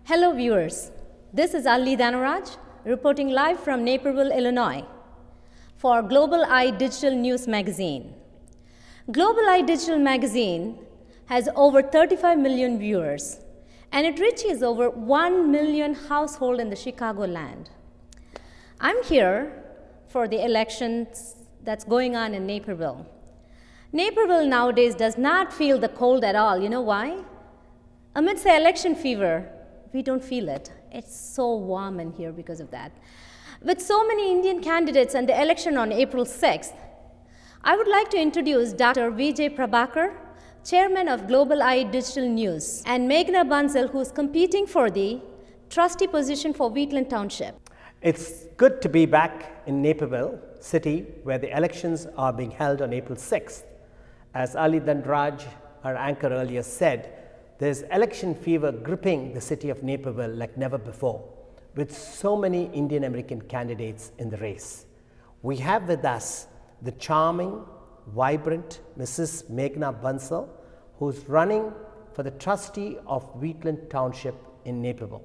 Hello viewers, this is Ali Dhanaraj reporting live from Naperville, Illinois for Global Eye Digital News Magazine. Global Eye Digital Magazine has over 35 million viewers and it reaches over 1 million households in the Chicagoland. I'm here for the elections that's going on in Naperville. Naperville nowadays does not feel the cold at all. You know why? Amidst the election fever, we don't feel it. It's so warm in here because of that. With so many Indian candidates and the election on April 6th, I would like to introduce Dr. Vijay Prabhakar, Chairman of Global Eye Digital News, and Meghna Bansal, who's competing for the trustee position for Wheatland Township. It's good to be back in Naperville City, where the elections are being held on April 6th. As Ali Dhanaraj, our anchor, earlier said, there's election fever gripping the city of Naperville like never before, with so many Indian American candidates in the race. We have with us the charming, vibrant Mrs. Meghna Bansal, who's running for the trustee of Wheatland Township in Naperville.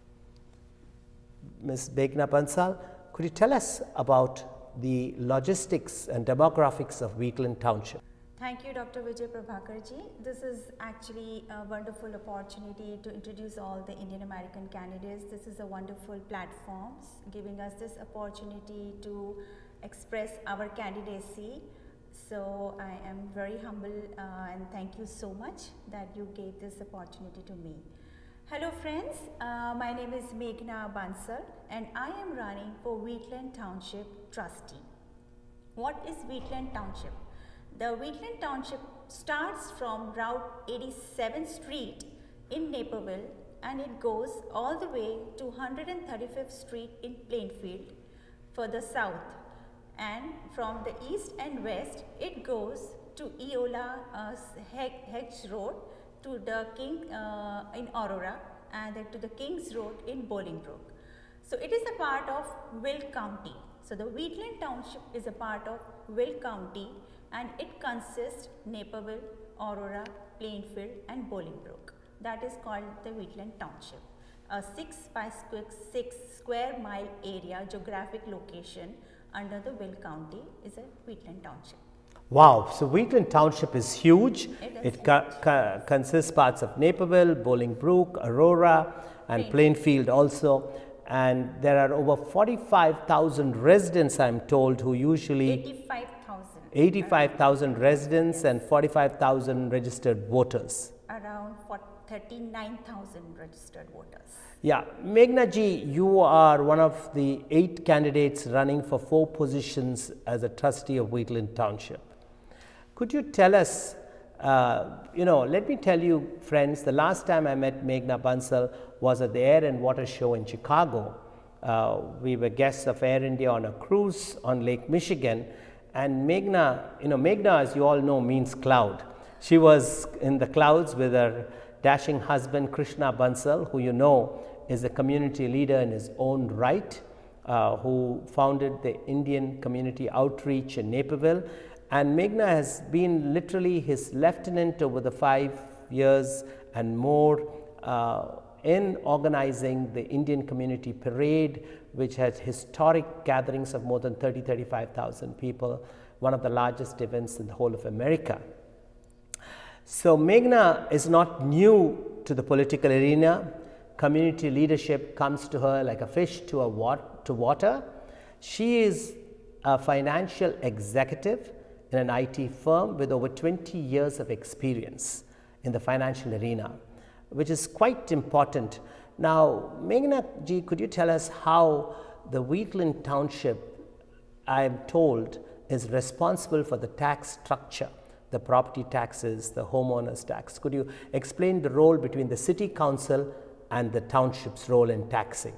Ms. Meghna Bansal, could you tell us about the logistics and demographics of Wheatland Township? Thank you, Dr. Vijay Prabhakar ji. This is actually a wonderful opportunity to introduce all the Indian American candidates. This is a wonderful platform giving us this opportunity to express our candidacy. So I am very humble and thank you so much that you gave this opportunity to me. Hello friends, my name is Meghna Bansal and I am running for Wheatland Township trustee. What is Wheatland Township? The Wheatland Township starts from Route 87th Street in Naperville and it goes all the way to 135th Street in Plainfield for the south, and from the east and west it goes to Eola Hedge Road to the King in Aurora and then to the Kings Road in Bolingbrook. So it is a part of Will County. So the Wheatland Township is a part of Will County and it consists Naperville, Aurora, Plainfield and Bolingbrook. That is called the Wheatland Township. A 6 by 6 square mile area geographic location under the Will County is a Wheatland Township. Wow, so Wheatland Township is huge. It consists parts of Naperville, Bolingbrook, Aurora and Plainfield also. And there are over 45,000 residents, I'm told, who usually 85,000 residents and 45,000 registered voters. Around 39,000 registered voters. Yeah, Meghna ji, you are one of the 8 candidates running for 4 positions as a trustee of Wheatland Township. Could you tell us, let me tell you friends, the last time I met Meghna Bansal was at the Air and Water Show in Chicago. We were guests of Air India on a cruise on Lake Michigan. And Meghna, Meghna, as you all know, means cloud. She was in the clouds with her dashing husband, Krishna Bansal, who you know is a community leader in his own right, who founded the Indian Community Outreach in Naperville. And Meghna has been literally his lieutenant over the 5 years and more in organizing the Indian Community Parade, which has historic gatherings of more than 35,000 people, one of the largest events in the whole of America. So Meghna is not new to the political arena. Community leadership comes to her like a fish to water. She is a financial executive in an IT firm with over 20 years of experience in the financial arena, which is quite important. Now, Meghna ji, could you tell us how the Wheatland Township, I am told, is responsible for the tax structure, the property taxes, the homeowners tax? Could you explain the role between the city council and the township's role in taxing?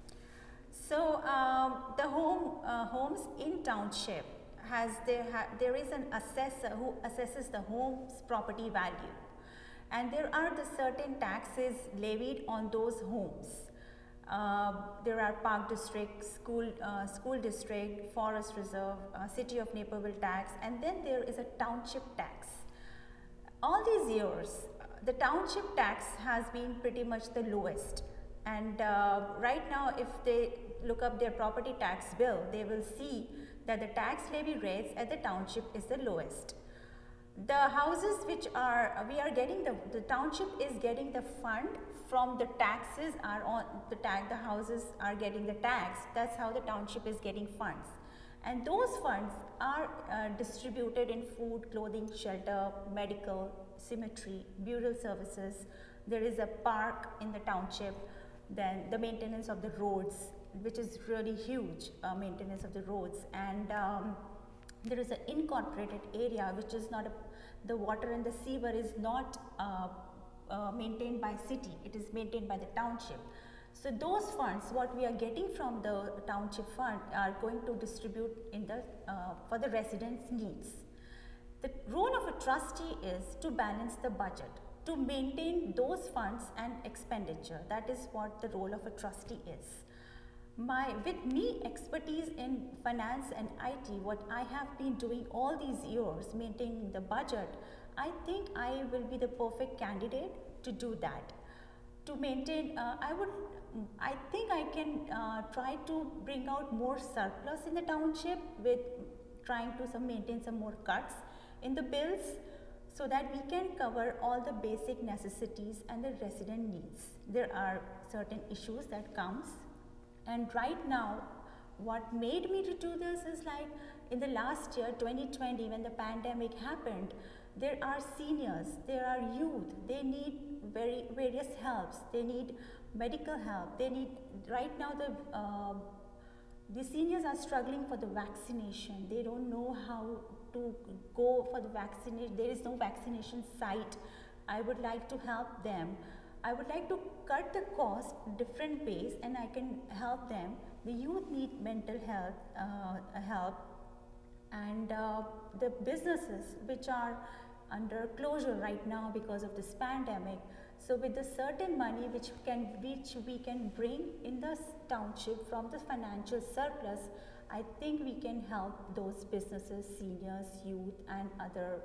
So, the homes in township there is an assessor who assesses the home's property value. And there are the certain taxes levied on those homes. There are park district, school district, forest reserve, city of Naperville tax, and then there is a township tax. All these years, the township tax has been pretty much the lowest And right now, if they look up their property tax bill, they will see that the tax levy rates at the township is the lowest. The houses which are, we are getting, the township is getting the fund from the taxes are on, the houses are getting the tax, that's how the township is getting funds. And those funds are distributed in food, clothing, shelter, medical, cemetery, burial services. There is a park in the township, then the maintenance of the roads, which is really huge, maintenance of the roads. And there is an incorporated area which is not, the water and the sewer is not maintained by city, it is maintained by the township. So those funds, what we are getting from the township fund, are going to distribute in the, for the residents' needs. The role of a trustee is to balance the budget, to maintain those funds and expenditure. That is what the role of a trustee is. With me expertise in finance and IT, what I have been doing all these years, maintaining the budget, I think I will be the perfect candidate to do that. To maintain, I think I can try to bring out more surplus in the township with trying to maintain some more cuts in the bills, so that we can cover all the basic necessities and the resident needs. There are certain issues that comes, and right now what made me to do this is like in the last year 2020, when the pandemic happened, there are seniors, there are youth, they need various helps, they need medical help, they need, right now the seniors are struggling for the vaccination, they don't know how to go for the vaccination, there is no vaccination site. I would like to help them. I would like to cut the cost different ways and I can help them. The youth need mental health help, and the businesses which are under closure right now because of this pandemic. So with the certain money which we can bring in the township from the financial surplus, I think we can help those businesses, seniors, youth and other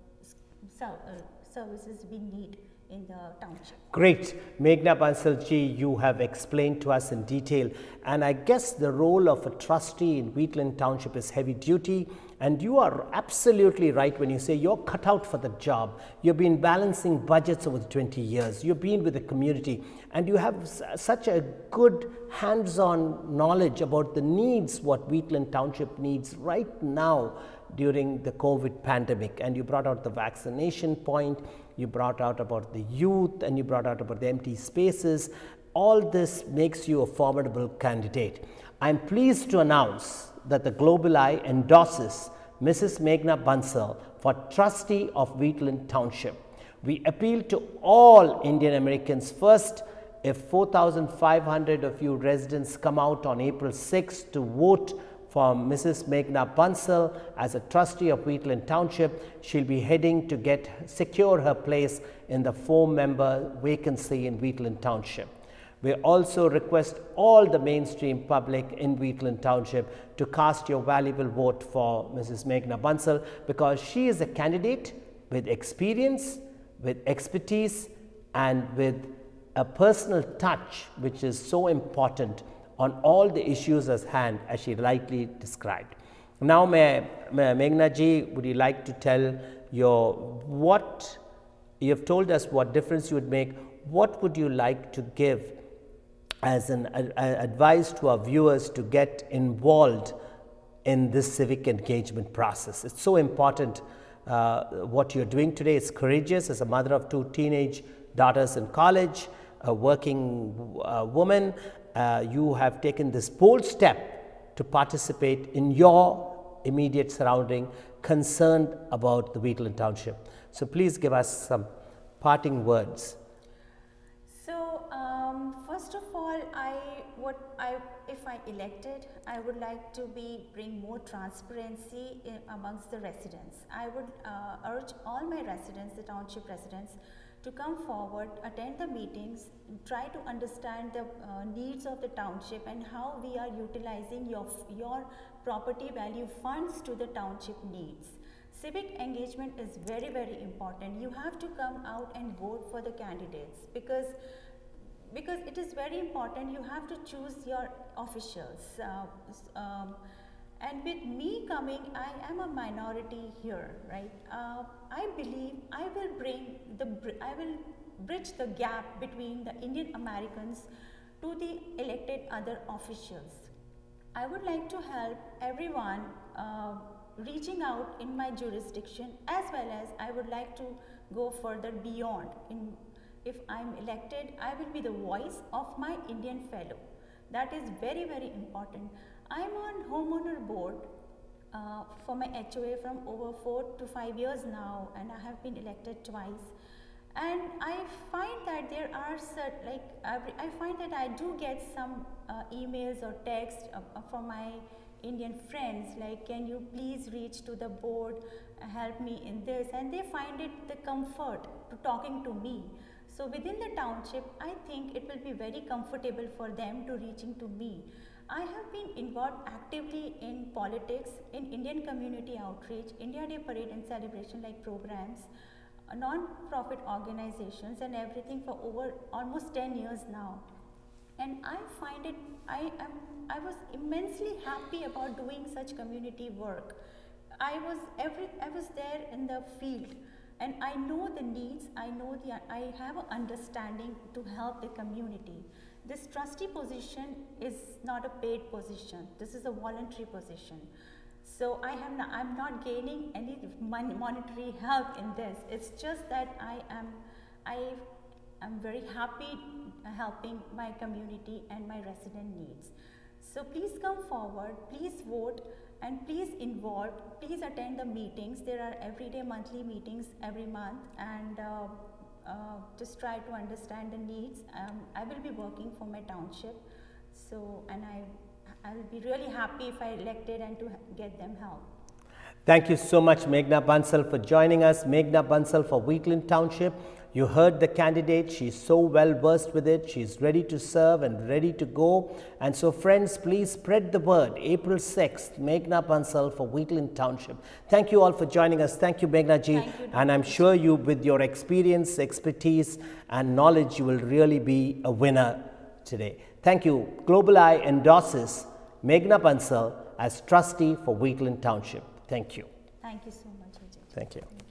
services we need in the township. Great. Meghna Bansal ji, you have explained to us in detail, and I guess the role of a trustee in Wheatland Township is heavy duty, and you are absolutely right when you say you're cut out for the job. You've been balancing budgets over the 20 years, you've been with the community, and you have such a good hands-on knowledge about the needs, what Wheatland Township needs right now during the COVID pandemic. And you brought out the vaccination point, you brought out about the youth, and you brought out about the empty spaces. All this makes you a formidable candidate. I'm pleased to announce that the Global Eye endorses Mrs. Meghna Bansal for trustee of Wheatland Township. We appeal to all Indian Americans. First, if 4,500 of you residents come out on April 6th to vote for Mrs. Meghna Bansal as a trustee of Wheatland Township, she'll be heading to secure her place in the 4-member vacancy in Wheatland Township. We also request all the mainstream public in Wheatland Township to cast your valuable vote for Mrs. Meghna Bansal, because she is a candidate with experience, with expertise, and with a personal touch which is so important on all the issues at hand, as she rightly described. Now, Meghna ji, would you like to tell what you have told us, what difference you would make? What would you like to give as an advice to our viewers to get involved in this civic engagement process? It's so important what you're doing today. It's courageous. As a mother of 2 teenage daughters in college, a working woman, you have taken this bold step to participate in your immediate surrounding, concerned about the Wheatland Township. So please give us some parting words. So first of all, if I elected, I would like to bring more transparency amongst the residents. I would urge all my residents, the township residents, to come forward, attend the meetings, try to understand the needs of the township and how we are utilizing your property value funds to the township needs. Civic engagement is very, very important. You have to come out and vote for the candidates, because because it is very important. You have to choose your officials. And with me coming, I am a minority here, right? I believe I will bridge the gap between the Indian Americans to the elected other officials. I would like to help everyone reaching out in my jurisdiction, as well as I would like to go further beyond. If I am elected, I will be the voice of my Indian fellow. That is very, very important. I am on homeowner board for my HOA from over 4 to 5 years now, and I have been elected twice. And I find that there are I find that I do get some emails or texts from my Indian friends, like, can you please reach to the board, help me in this, and they find it the comfort to talking to me. So within the township, I think it will be very comfortable for them to reaching to me. I have been involved actively in politics, in Indian community outreach, India Day parade and celebration like programs, non-profit organizations and everything for over almost 10 years now. And I find it, I was immensely happy about doing such community work. I was there in the field, and I know the needs, I have an understanding to help the community. This trustee position is not a paid position. This is a voluntary position. So I'm not gaining any monetary help in this. It's just that I am very happy helping my community and my resident needs. So please come forward, please vote, and please involve, please attend the meetings. There are everyday monthly meetings every month, and just try to understand the needs. I will be working for my township, so, and I will be really happy if I elected and to get them help. Thank you so much, Meghna Bansal, for joining us. Meghna Bansal for Wheatland Township. You heard the candidate. She's so well versed with it. She's ready to serve and ready to go. And so, friends, please spread the word. April 6th, Meghna Bansal for Wheatland Township. Thank you all for joining us. Thank you, Meghna ji. And I'm sure you, with your experience, expertise, and knowledge, you will really be a winner today. Thank you. Global Eye endorses Meghna Bansal as trustee for Wheatland Township. Thank you. Thank you so much, Ajay. Thank you.